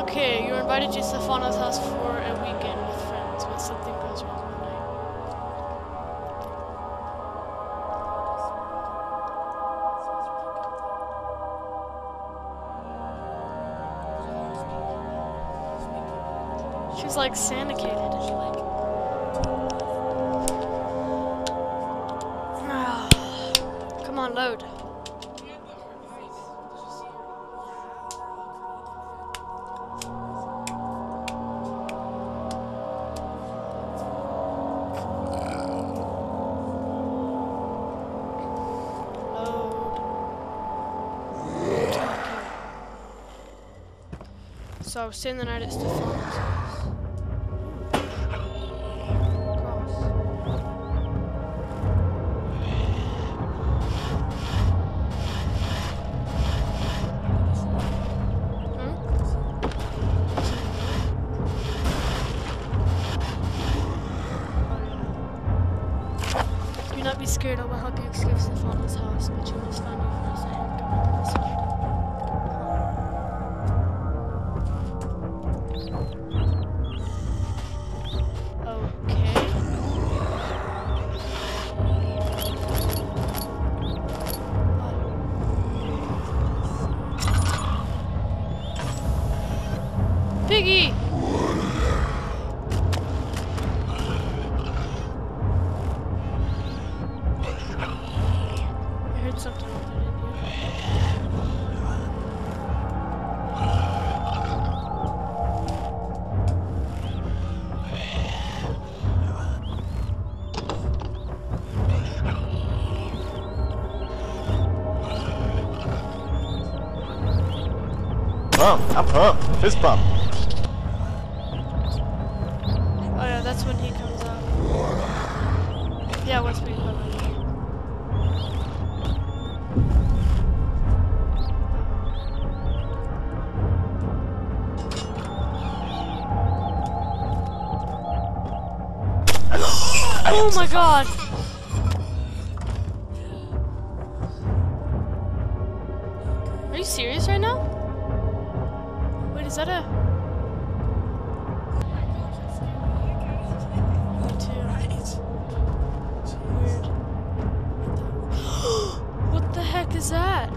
Okay, you're invited to Stefano's house for a weekend with friends, but something goes wrong one night. She's like syndicated. Come on, load. So I was staying the night at Stefano's house. Cross. Do not be scared, I will help you escape Stefano's house, but you must find your friends and him come on this side. Piggy! I heard something over there, didn't I'm pumped. Fist bump. Oh yeah, that's when he comes out. Yeah, what's being covered? Oh my god! Are you serious right now? Wait, is that a... Weird. What the heck is that?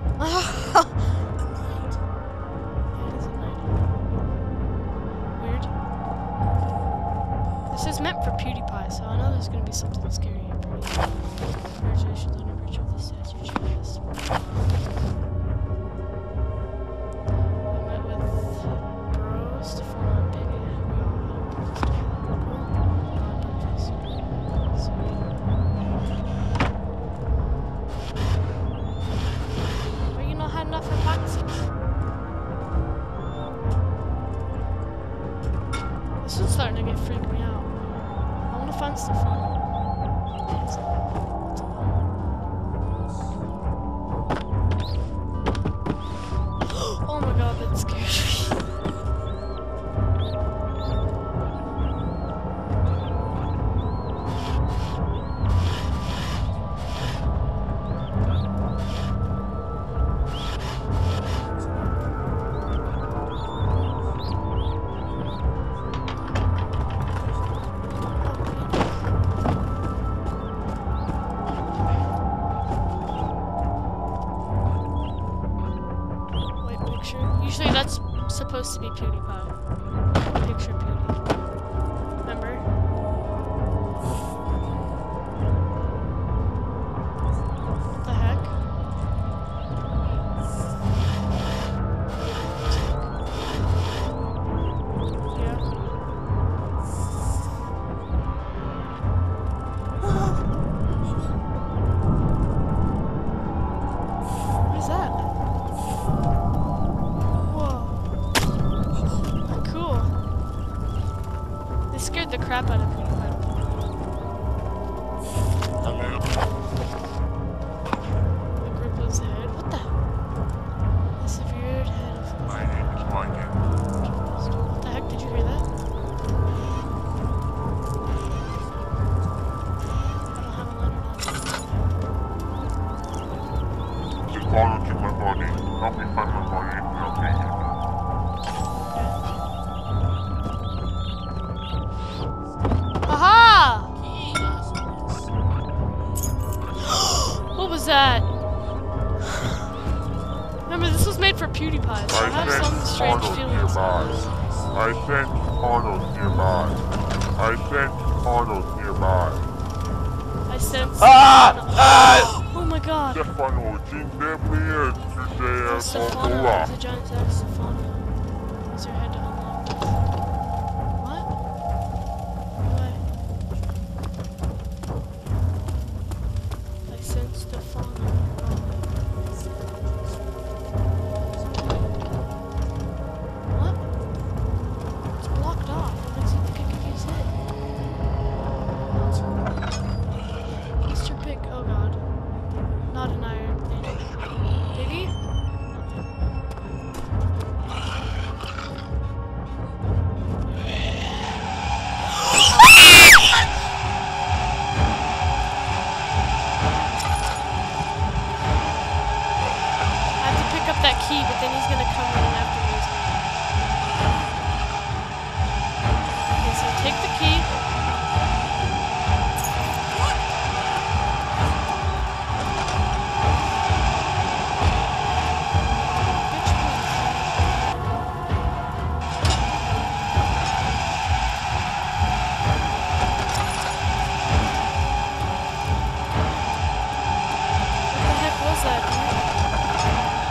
Weird. This is meant for PewDiePie, so I know there's gonna be something scary and pretty. Congratulations on your virtue of the statue chest. We met with Bro, Stefano, and Biggie. We all had a breakfast together. Well, you not had enough for taxes. This one's starting to get freak me out. I want to find Stefano. Oh my god, that scares me. Usually that's supposed to be PewDiePie. Picture Pewdie. Remember? What the heck? Yeah. What is that? Scared the crap out of me. The Grippo's head? What the? The severed head of... My name is Morgan. What the heck? Did you hear that? I don't have a lantern on. You follow to my body. Help me find my body. Okay. Yeah. strange tunnels feelings. nearby. I sense tunnels nearby. I sense tunnels nearby. I sense. Oh my god. Stefano, dzień dobry, tutaj Stefano, Coca-Cola. there's a giant Stefano. Use your head to unlock this. What? Why? I sense Stefano. What? It's blocked off. What makes you think I can use it? Mr. Pig. Oh god. Not an iron thing. Piggy? I have to pick up that key, but then he's gonna come running after me. Okay, so take the key. Bitch, what the heck was that, dude?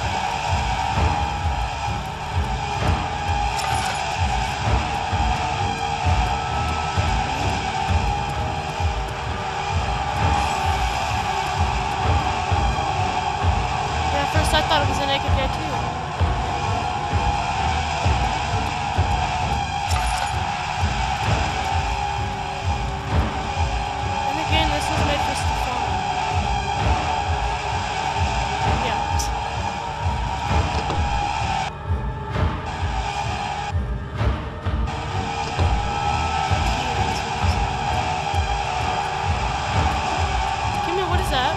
Yeah, at first I thought it was a naked guy too. And again, this was made for Stefano. Yeah. Give me, what is that?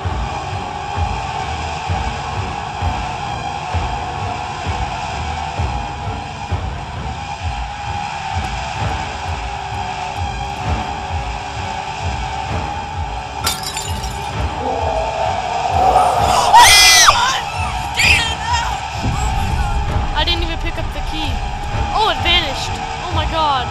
I didn't even pick up the key. Oh, it vanished. Oh my god.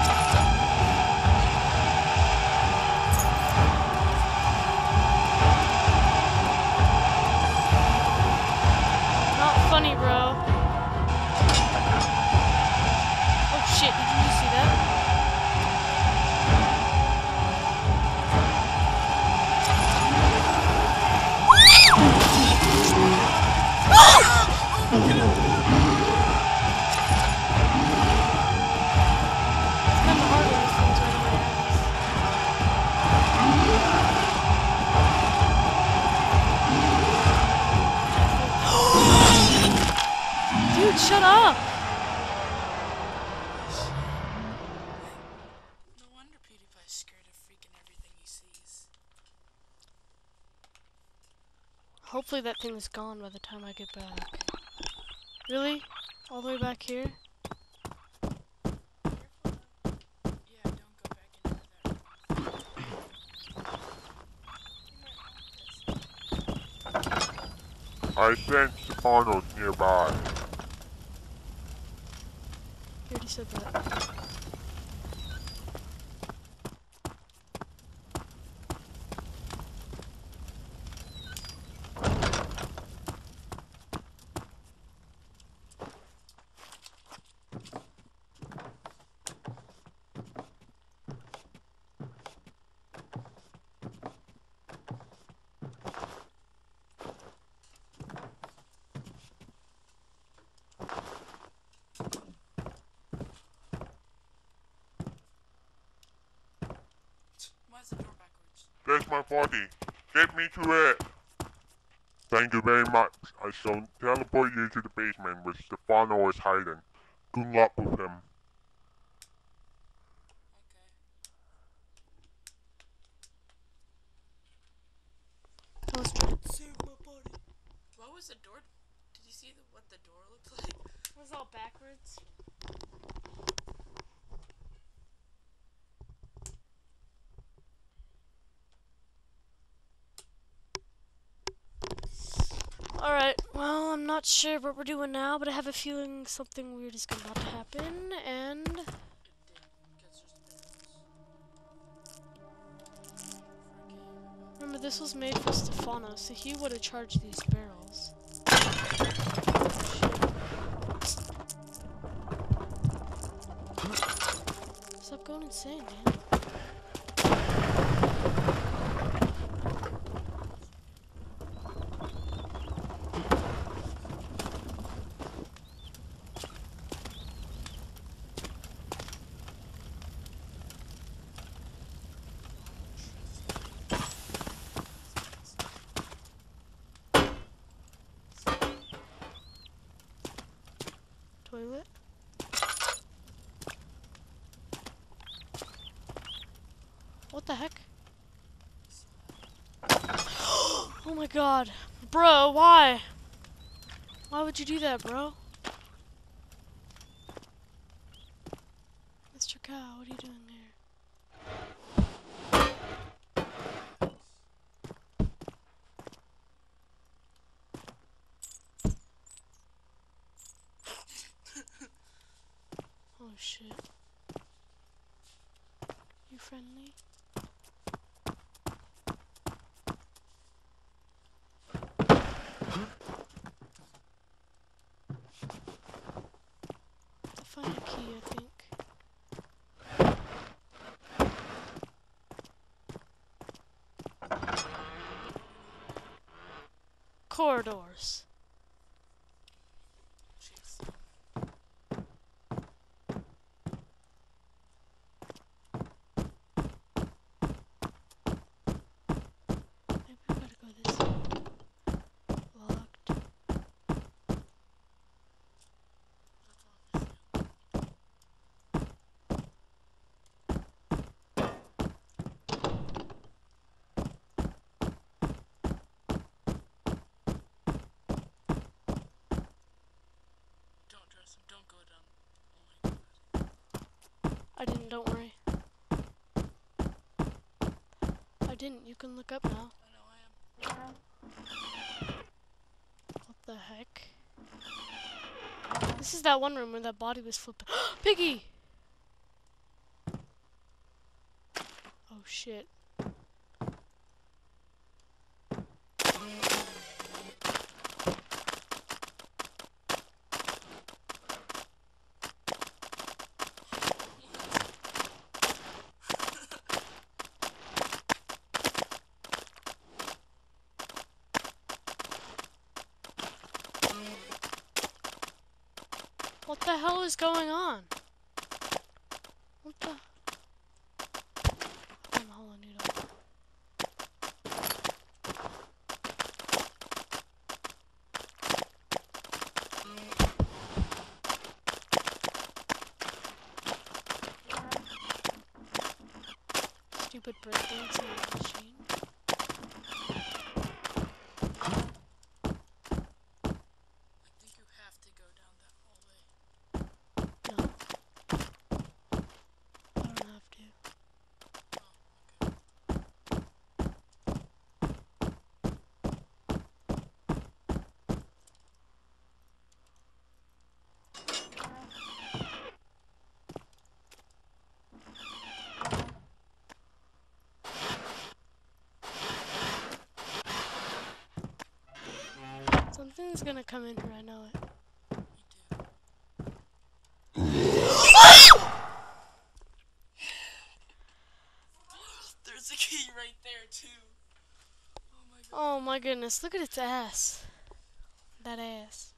Not funny, bro. Oh shit, did you just see that? It's kind of hard when this thing's right in my ass. Dude, shut up! No wonder PewDiePie's scared of freaking everything he sees. Hopefully that thing is gone by the time I get back. Really? All the way back here? Yeah, don't go back into that room. I sense tunnels nearby. You already said that. Why is the door backwards? There's my body. Get me to it. Thank you very much. I shall teleport you to the basement where Stefano is hiding. Good luck with him. Okay. That was Save my body. What was the door? Did you see what the door looked like? It was all backwards. Alright, well, I'm not not sure what we're doing now, but I have a feeling something weird is about to happen, and... Remember, this was made for Stefano, so he would have charged these barrels. Stop going insane, man. Toilet? What the heck? Oh my god. Bro, why? Why would you do that, bro? Mr. Cow, what are you doing there? Oh shit. You friendly? I'll find a key, I think. Corridors. Maybe we gotta go this way. Locked. Don't dress him. Don't go down. Oh my god. I didn't, don't worry. I didn't, you can look up now. I know I am. What the heck? This is that one room where that body was flipped. Piggy! Oh shit. What the hell is going on? What the? Hold on, needle. Stupid breakdancing machine. I think you have to go down that hallway. No. I don't have to. Oh, okay. Something's gonna come in here, I know it. There's a key right there too. Oh my god. Oh my goodness, look at its ass. That ass.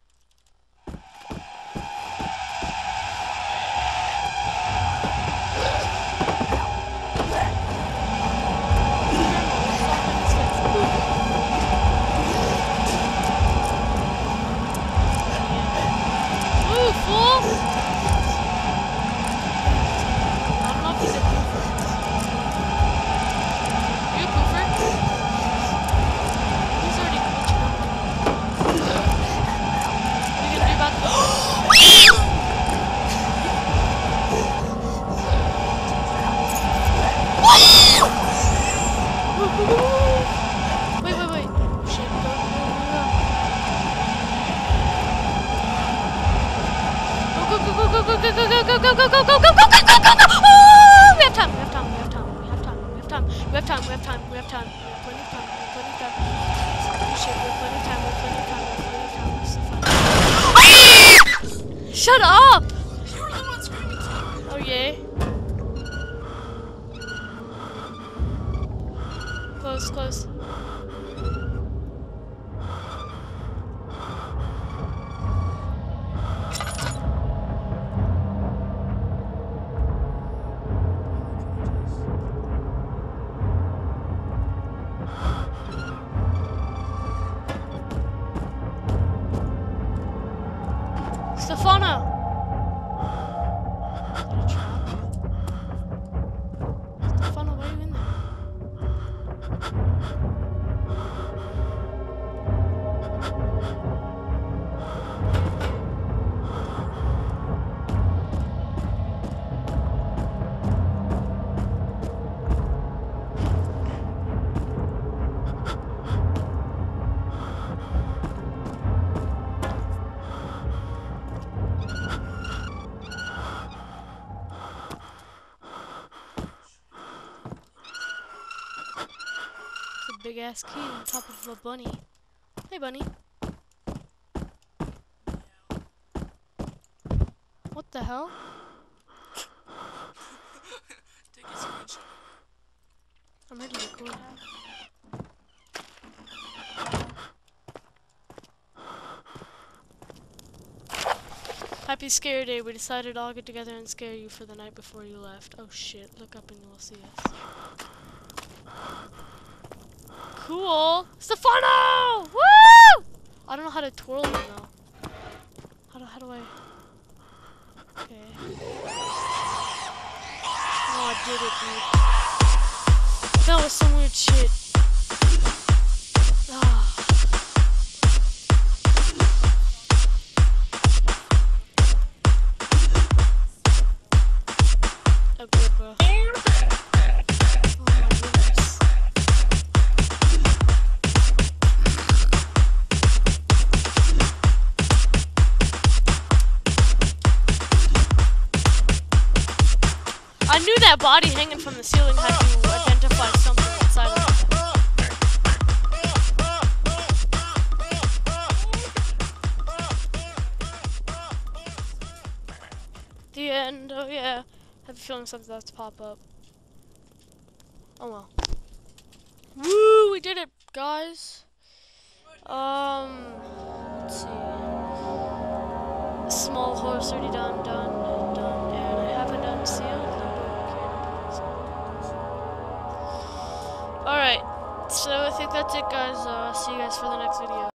Ooh, fool! I don't know if he's a poofer. You a poofer? He's already glitching out. go, go, go, go, go, go, go, go, go, go, go, go, go, go, go, go! Oh, we have time, we have time, we have time, we have time, we have time, we have time, we have time, we have time, we have plenty of time, we have plenty of time. Holy shit, we have plenty of time, we have plenty of time, we have plenty of time. This is fun. Shut up! You were the one screaming to me. Oh yay. Close, close. Stefano! Is that a trap? Stefano, why are you in there? Big ass key on top of a bunny. Hey bunny. What the hell? Take a screenshot. I'm ready to record. Happy Scare Day. We decided I'll get together and scare you for the night before you left. Oh shit, look up and you will see us. Cool! Stefano! Woo! I don't know how to twirl them though. How do I... Okay. Oh, I did it, dude. That was some weird shit. Ah. Agrippa. Oh my goodness. I knew that body hanging from the ceiling had to identify something inside of it. The end, oh yeah. I have a feeling something's about to pop up. Oh well. Woo, we did it, guys. Let's see. Small horse already done, and I haven't done sealed. Alright, so I think that's it, guys. See you guys for the next video.